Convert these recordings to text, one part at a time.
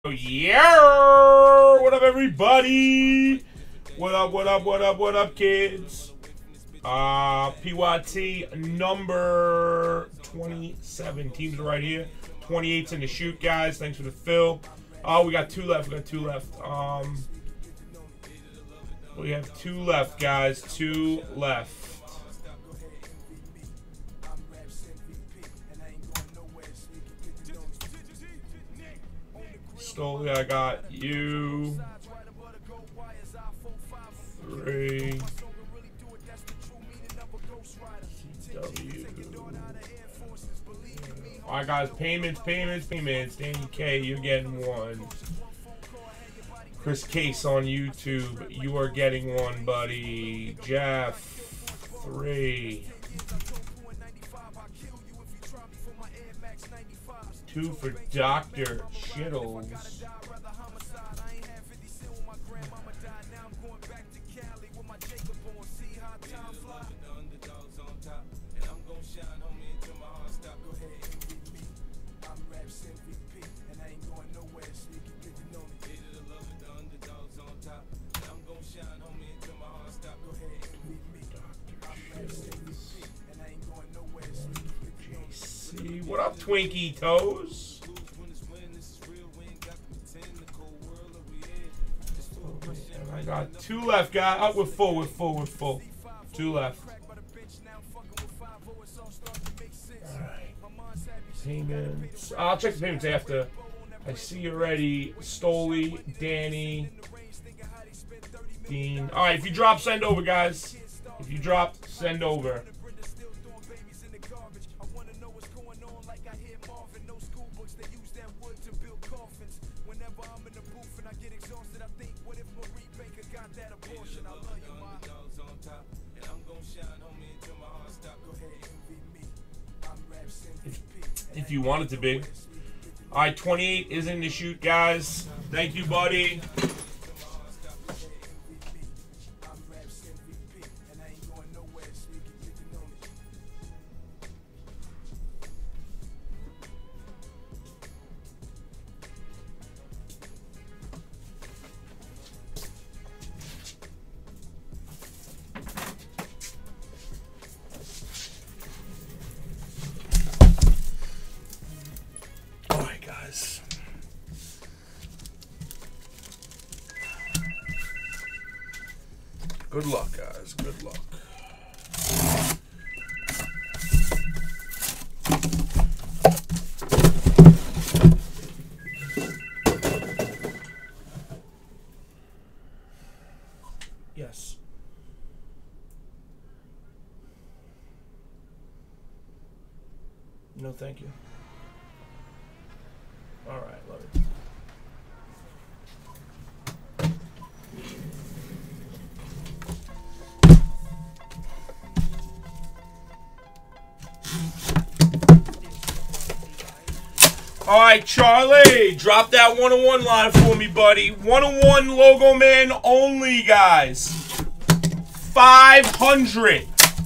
Yeah! What up, everybody? What up, what up, what up, what up, kids? PYT number 27. Teams are right here. 28's in the shoot, guys. Thanks for the fill. Oh, we got two left. We got two left. We have two left, guys. Two left. Stoli, I got you. 3. Alright, guys. Payments. Danny K, you're getting one. Chris Case on YouTube, you are getting one, buddy. Jeff, 3. 2 for Dr. Shittles. What up, Twinkie Toes? I got 2 left, guys. Oh, we're full. 2 left. Alright. Payments. I'll check the payments after. I see you already. Stoli, Danny, Dean. Alright, if you drop, send over, guys. If you drop, send over. If you want it to be. Alright, 28 is in the shoot, guys. Thank you, buddy. Good luck, guys. Good luck. Yes. No, thank you. All right, love it. All right, Charlie, drop that 101 line for me, buddy. 101 logo man only, guys. 500.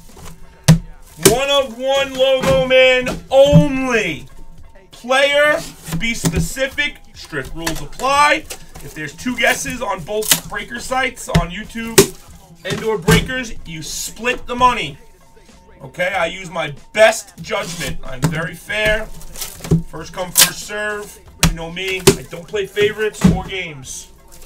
101 logo man only. Player, be specific. Strict rules apply. If there's 2 guesses on both breaker sites, on YouTube and/or breakers, you split the money. Okay, I use my best judgment. I'm very fair. First come, first serve. You know me. I don't play favorites or games.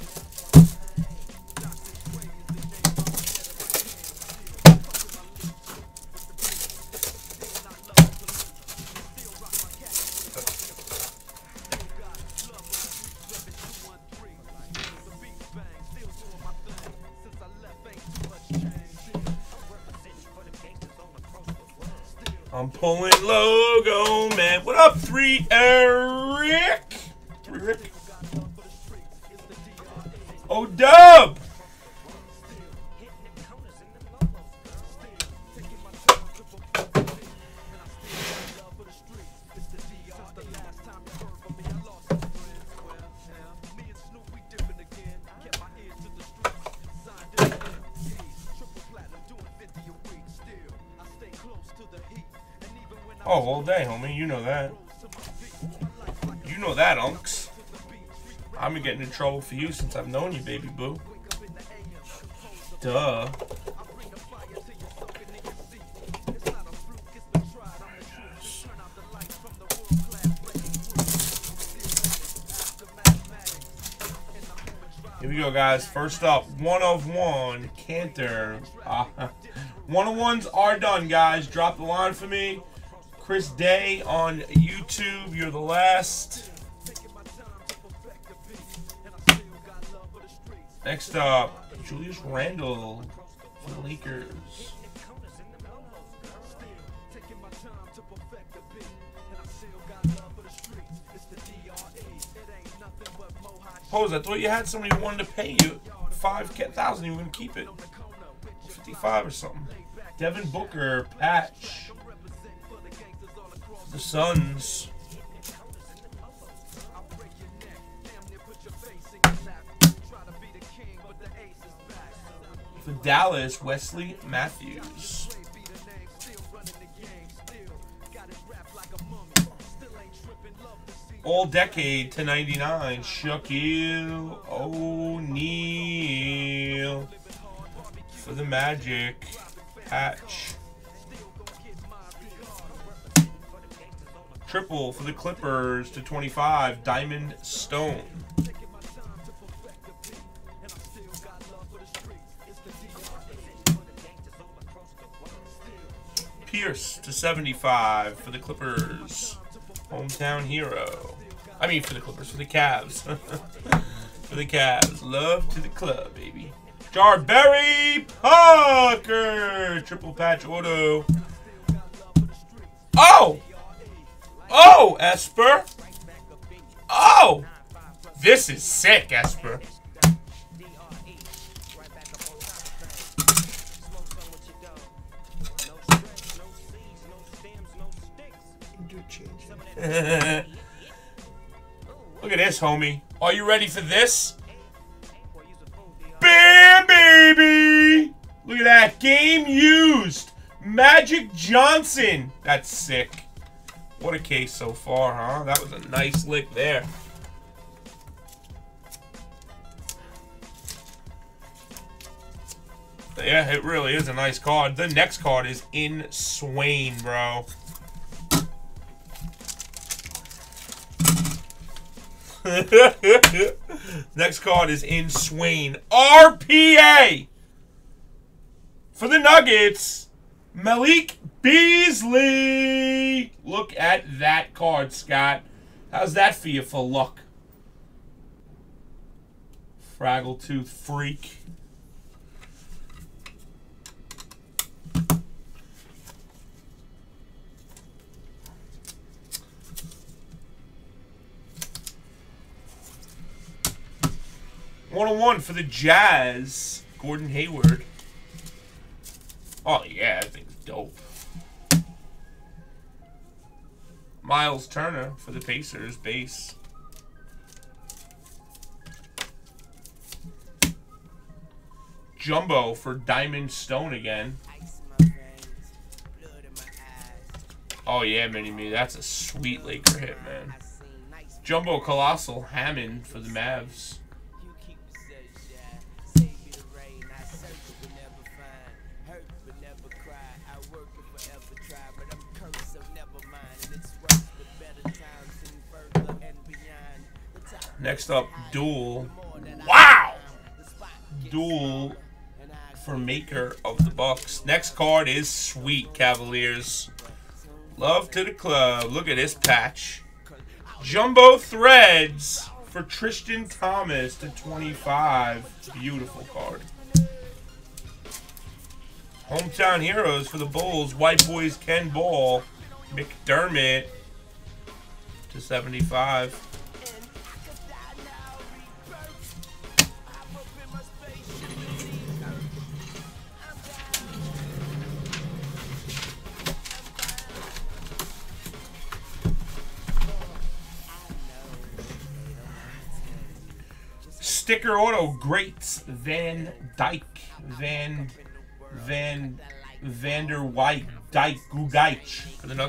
I'm pulling logo, man. What up, 3 Eric? 3 Rick. Oh, Dub. Oh, all day, homie. You know that. You know that, unks. I'm getting in trouble for you since I've known you, baby boo. Duh. Here we go, guys. First up, 1 of 1, Cantor. 1 of 1s are done, guys. Drop the line for me. Chris Day on YouTube. You're the last. Next up, Julius Randle for the Lakers. Pose, I thought you had somebody who wanted to pay you $5,000. You were going to keep it. 55 or something. Devin Booker, patch. The Suns. For Dallas, Wesley Matthews. All decade to 99, Shaquille O'Neal. For the Magic, patch. Triple for the Clippers to 25, Diamond Stone. Pierce to 75 for the Clippers. Hometown hero. I mean for the Clippers, for the Cavs. For the Cavs. Love to the club, baby. Jarberry Parker. Triple patch auto. Oh! Oh, Esper. Oh! This is sick, Esper. Look at this, homie. Are you ready for this? Bam, baby! Look at that. Game used. Magic Johnson. That's sick. What a case so far, huh? That was a nice lick there. Yeah, it really is a nice card. The next card is in Swain, bro. Next card is in Swain. RPA for the Nuggets, Malik Beasley. Look at that card, Scott. How's that for you for luck? Fraggletooth freak. One-on-one for the Jazz, Gordon Hayward. Oh yeah, that thing's dope. Miles Turner for the Pacers, base. Jumbo for Diamond Stone again. Oh yeah, Mini-Me, that's a sweet Laker hit, man. Jumbo Colossal Hammond for the Mavs. Next up, dual. Wow! Dual for Maker of the Bucks. Next card is sweet, Cavaliers. Love to the club. Look at this patch. Jumbo Threads for Tristan Thomas to 25. Beautiful card. Hometown Heroes for the Bulls. White Boys Ken Ball. McDermott to 75. Sticker auto greats Van Dyke Vander White Dyke Gudeich for the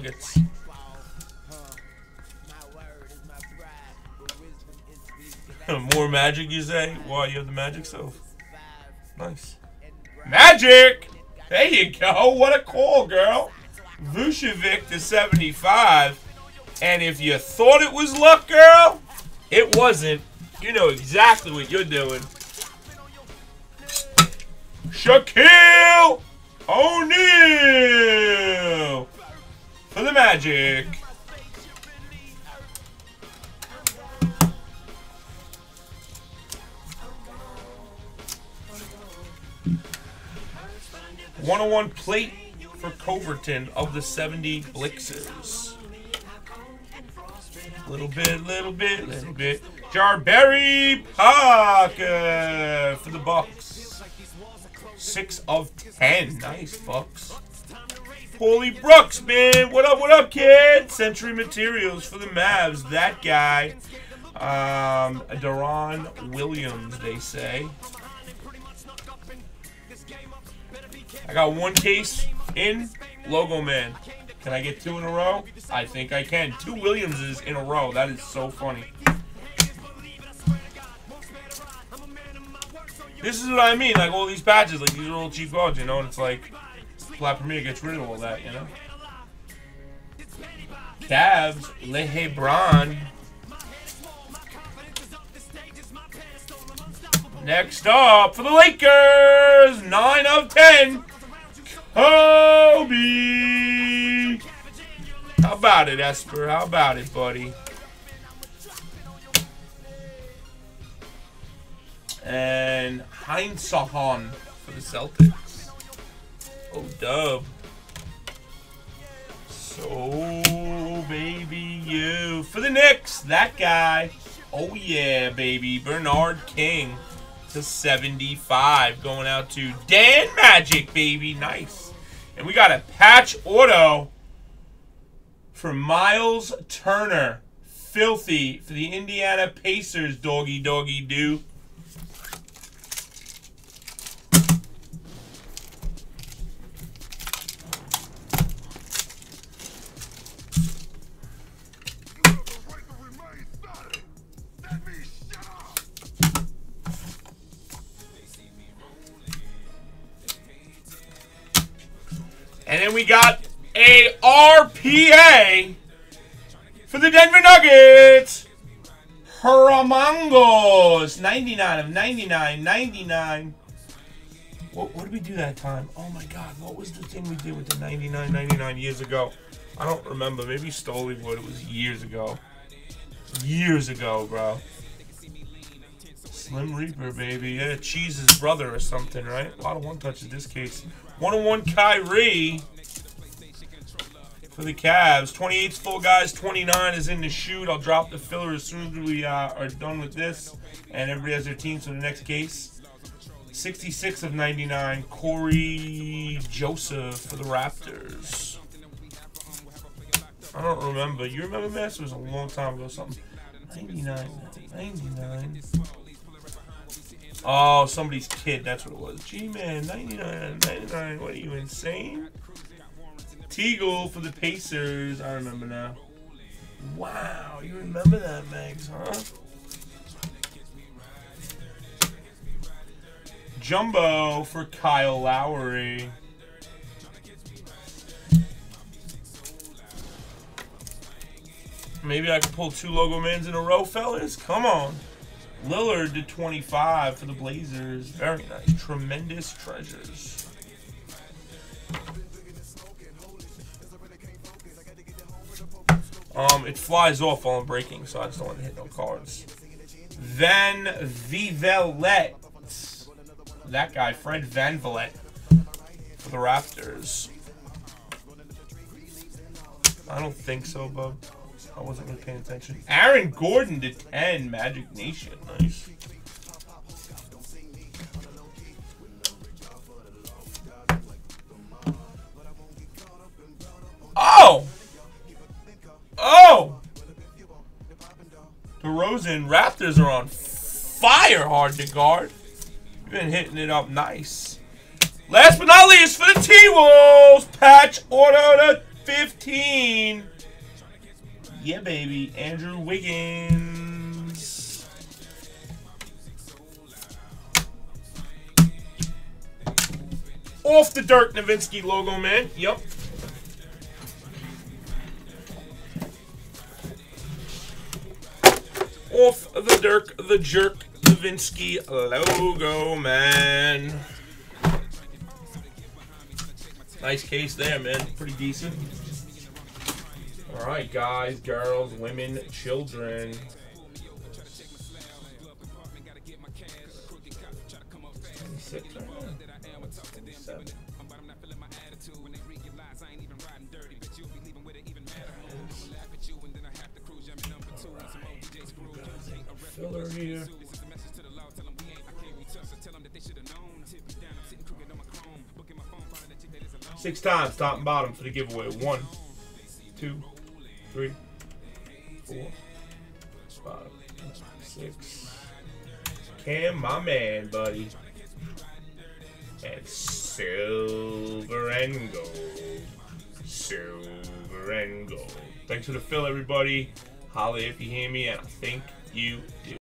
More Magic, you say? Why, you have the Magic stuff? Nice. Magic! There you go. What a call, girl. Vucevic to 75. And if you thought it was luck, girl, it wasn't. You know exactly what you're doing. Shaquille O'Neal for the Magic. One-on-one plate for Coverton of the 70 Blixers. Little bit. Jarberry Parker for the Bucks. 6 of 10. Nice, Bucks. Paulie Brooks, man. What up, kid? Century Materials for the Mavs. That guy. Deron Williams, they say. I got one case in. Logo Man. Can I get 2 in a row? I think I can. 2 Williamses in a row. That is so funny. This is what I mean. Like all these patches, like these are all cheap cards, you know? And it's like, Flat Premier gets rid of all that, you know? Cavs, LeBron. Next up for the Lakers, 9 of 10. Kobe. How about it, Esper? How about it, buddy? And Heinz Sahan for the Celtics. Oh, dub. So, baby, you. For the Knicks, that guy. Oh, yeah, baby. Bernard King to 75. Going out to Dan Magic, baby. Nice. And we got a patch auto for Miles Turner. Filthy for the Indiana Pacers, doggy do. And then we got a RPA for the Denver Nuggets. Haramangos. 99 of 99. What did we do that time? Oh my God, what was the thing we did with the 99 years ago? I don't remember. Maybe Stoley would. It was years ago. Years ago, bro. Slim Reaper, baby. Yeah, Cheese's brother or something, right? A lot of one-touches in this case. 101 Kyrie for the Cavs. 28's full, guys. 29 is in the chute. I'll drop the filler as soon as we are done with this. And everybody has their teams for the next case. 66 of 99. Corey Joseph for the Raptors. I don't remember. You remember, Master? It was a long time ago. Something. 99. Oh, somebody's kid. That's what it was. G-Man, 99. What are you, insane? Teagle for the Pacers. I remember now. Wow, you remember that, Megs, huh? Jumbo for Kyle Lowry. Maybe I can pull 2 logo mans in a row, fellas. Come on. Lillard to 25 for the Blazers. Very nice. Tremendous treasures. It flies off while I'm breaking, so I just don't want to hit no cards. Van Vliet. That guy, Fred Van Vliet for the Raptors. I don't think so, bub. I wasn't really paying attention. Aaron Gordon to 10, Magic Nation. Nice. Oh! Oh! DeRozan, Raptors are on fire hard to guard. You've been hitting it up nice. Last but not least for the T-Wolves, patch auto to 15. Yeah, baby. Andrew Wiggins. Off the Dirk Nowitzki logo, man. Yep. Off the Dirk, the Jerk Nowitzki logo, man. Nice case there, man. Pretty decent. All right, guys, girls, women, children. Filler here. 6 times, top and bottom for the giveaway. 1, 2, 3, 4, 5, 6. Cam, my man, buddy. And silver and gold. Silver and gold. Thanks for the fill, everybody. Holla if you hear me, and I think you do.